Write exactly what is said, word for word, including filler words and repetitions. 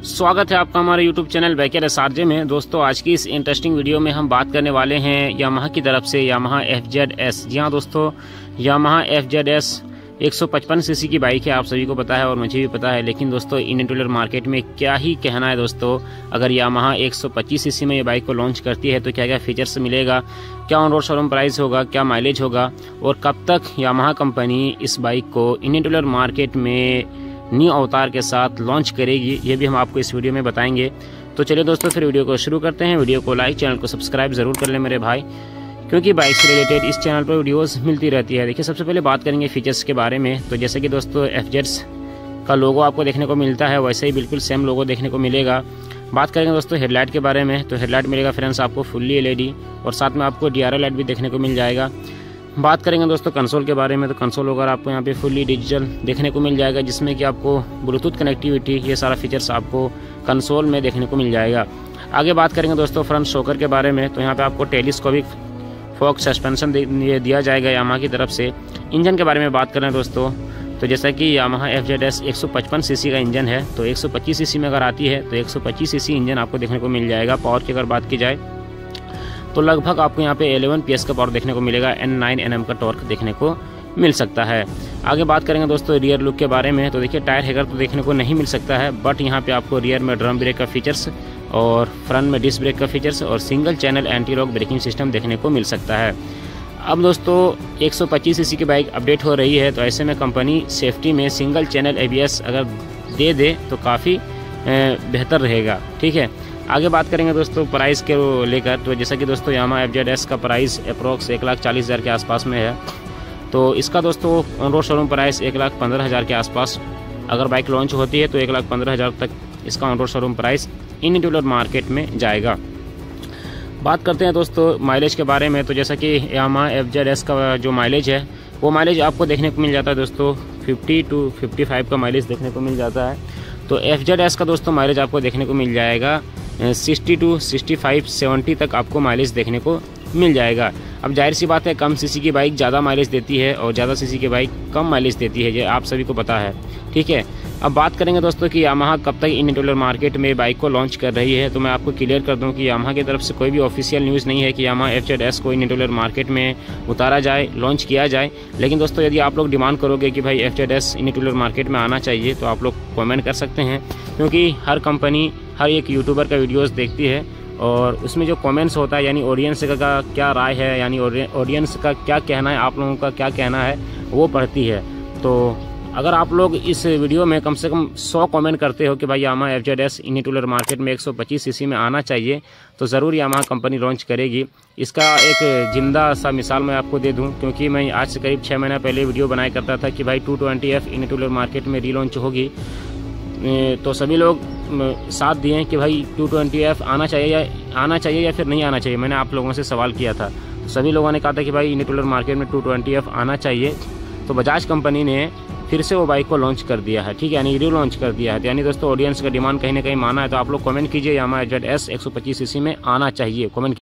स्वागत है आपका हमारे यूट्यूब चैनल बाइकर एसआरजे में। दोस्तों आज की इस इंटरेस्टिंग वीडियो में हम बात करने वाले हैं यामाहा की तरफ से यामाहा एफ जेड एस। जी हाँ दोस्तों, यामाहा एफ जेड एस एक सौ पचपन सीसी की बाइक है, आप सभी को पता है और मुझे भी पता है। लेकिन दोस्तों इंडियन टू व्हीलर मार्केट में क्या ही कहना है दोस्तों, अगर यामाहा एक सौ पच्चीस सीसी में ये बाइक को लॉन्च करती है तो क्या क्या फीचर्स मिलेगा, क्या ऑन रोड शोरूम प्राइस होगा, क्या माइलेज होगा और कब तक यामाहा कंपनी इस बाइक को इंडियन टू व्हीलर मार्केट में न्यू अवतार के साथ लॉन्च करेगी, ये भी हम आपको इस वीडियो में बताएंगे। तो चलिए दोस्तों फिर वीडियो को शुरू करते हैं। वीडियो को लाइक, चैनल को सब्सक्राइब जरूर कर लें मेरे भाई, क्योंकि बाइक से रिलेटेड इस चैनल पर वीडियोस मिलती रहती है। देखिए सबसे पहले बात करेंगे फीचर्स के बारे में। तो जैसे कि दोस्तों एफ जेड्स का लोगो आपको देखने को मिलता है, वैसे ही बिल्कुल सेम लोगो देखने को मिलेगा। बात करेंगे दोस्तों हेडलाइट के बारे में, तो हेडलाइट मिलेगा फ्रेंड्स आपको फुल्ली एल ई डी और साथ में आपको डी आर एल लाइट भी देखने को मिल जाएगा। बात करेंगे दोस्तों कंसोल के बारे में, तो कंसोल वगैरह आपको यहाँ पे फुल्ली डिजिटल देखने को मिल जाएगा, जिसमें कि आपको ब्लूटूथ कनेक्टिविटी ये सारा फीचर्स आपको कंसोल में देखने को मिल जाएगा। आगे बात करेंगे दोस्तों फ्रंट शॉकर के बारे में, तो यहाँ पे आपको टेलीस्कोपिक फोक सस्पेंशन दिया जाएगा यामाहा की तरफ से। इंजन के बारे में बात करें दोस्तों, तो जैसा कि यामाहा एफ जेड एस एक सौ पचपन सीसी का इंजन है, तो एक सौ पच्चीस सीसी में अगर आती है तो एक सौ पच्चीस सीसी इंजन आपको देखने को मिल जाएगा। पावर की अगर बात की जाए तो लगभग आपको यहाँ पे ग्यारह पी एस का पावर देखने को मिलेगा, एन नाइन एन एम का टॉर्क देखने को मिल सकता है। आगे बात करेंगे दोस्तों रियर लुक के बारे में, तो देखिए टायर हैगर तो देखने को नहीं मिल सकता है, बट यहाँ पे आपको रियर में ड्रम ब्रेक का फीचर्स और फ्रंट में डिस्क ब्रेक का फीचर्स और single channel anti lock braking system देखने को मिल सकता है। अब दोस्तों एक सौ पच्चीस सीसी की बाइक अपडेट हो रही है, तो ऐसे में कंपनी सेफ्टी में single channel A B S अगर दे दे तो काफ़ी बेहतर रहेगा। ठीक है, आगे बात करेंगे दोस्तों प्राइस के लेकर, तो जैसा कि दोस्तों यामाहा एफ जेड एस का प्राइस अप्रॉक्स एक लाख चालीस हज़ार के आसपास में है। तो इसका दोस्तों ऑन रोड शोरूम प्राइस एक लाख पंद्रह हज़ार के आसपास अगर बाइक लॉन्च होती है तो एक लाख पंद्रह हज़ार तक इसका on road showroom price Indian two wheeler market में जाएगा। बात करते हैं दोस्तों माइलेज के बारे में, तो जैसा कि यामाहा एफ जेड एस का जो माइलेज है वो माइलेज आपको देखने को मिल जाता है दोस्तों पचास टू पचपन का माइलेज देखने को मिल जाता है। तो एफ जेड एस का दोस्तों माइलेज आपको देखने को मिल जाएगा साठ टू पैंसठ सत्तर तक आपको माइलेज देखने को मिल जाएगा। अब जाहिर सी बात है कम सीसी की बाइक ज़्यादा माइलेज देती है और ज़्यादा सीसी की बाइक कम माइलेज देती है, ये आप सभी को पता है। ठीक है, अब बात करेंगे दोस्तों कि यामाहा कब तक इंडियन टू व्हीलर मार्केट में बाइक को लॉन्च कर रही है, तो मैं आपको क्लियर कर दूं कि यामाहा की तरफ से कोई भी ऑफिशियल न्यूज़ नहीं है कि यामाहा एफ जेड एस को इंडियन टू व्हीलर मार्केट में उतारा जाए, लॉन्च किया जाए। लेकिन दोस्तों यदि आप लोग डिमांड करोगे कि भाई F Z S Indian two wheeler market में आना चाहिए, तो आप लोग कमेंट कर सकते हैं, क्योंकि हर कंपनी हर एक यूट्यूबर का वीडियोज़ देखती है और उसमें जो कमेंट्स होता है यानी ऑडियंस का क्या राय है, यानी ऑडियंस का क्या कहना है, आप लोगों का क्या कहना है, वो पढ़ती है। तो अगर आप लोग इस वीडियो में कम से कम सौ कमेंट करते हो कि भाई Yamaha F Z S Indian two wheeler market में एक सौ पच्चीस सीसी में आना चाहिए, तो ज़रूर यामाहा कंपनी लॉन्च करेगी। इसका एक जिंदा सा मिसाल मैं आपको दे दूं, क्योंकि मैं आज से करीब छः महीना पहले वीडियो बनाया करता था कि भाई two twenty F Indian two wheeler market में रीलॉन्च होगी, तो सभी लोग साथ दिए कि भाई टू ट्वेंटी एफ आना चाहिए या आना चाहिए या फिर नहीं आना चाहिए। मैंने आप लोगों से सवाल किया था, सभी लोगों ने कहा था कि भाई इंडियन टू व्हीलर मार्केट में टू ट्वेंटी एफ आना चाहिए। तो बजाज कंपनी ने फिर से वो बाइक को लॉन्च कर दिया है, ठीक है, यानी री लॉन्च कर दिया है। तो यानी दोस्तों ऑडियंस का डिमांड कहीं ना कहीं माना है, तो आप लोग कमेंट कीजिए यामाहा एफ जेड एस एक सौ पच्चीस सीसी में आना चाहिए, कमेंट